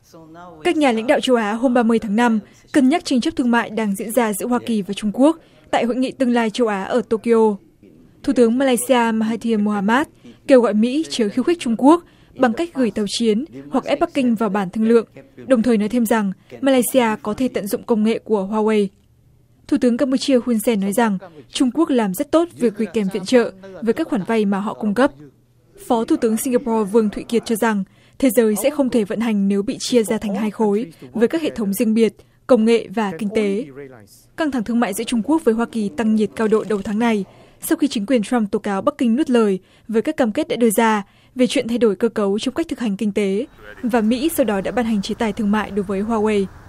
Các nhà lãnh đạo châu Á hôm 30 tháng 5 cân nhắc tranh chấp thương mại đang diễn ra giữa Hoa Kỳ và Trung Quốc tại hội nghị tương lai châu Á ở Tokyo. Thủ tướng Malaysia Mahathir Mohamad kêu gọi Mỹ chớ khiêu khích Trung Quốc bằng cách gửi tàu chiến hoặc ép Bắc Kinh vào bản thương lượng, đồng thời nói thêm rằng Malaysia có thể tận dụng công nghệ của Huawei. Thủ tướng Campuchia Hun Sen nói rằng Trung Quốc làm rất tốt việc gửi kèm viện trợ với các khoản vay mà họ cung cấp. Phó Thủ tướng Singapore Vương Thụy Kiệt cho rằng thế giới sẽ không thể vận hành nếu bị chia ra thành hai khối với các hệ thống riêng biệt, công nghệ và kinh tế. Căng thẳng thương mại giữa Trung Quốc với Hoa Kỳ tăng nhiệt cao độ đầu tháng này sau khi chính quyền Trump tố cáo Bắc Kinh nuốt lời với các cam kết đã đưa ra về chuyện thay đổi cơ cấu trong cách thực hành kinh tế, và Mỹ sau đó đã ban hành chế tài thương mại đối với Huawei.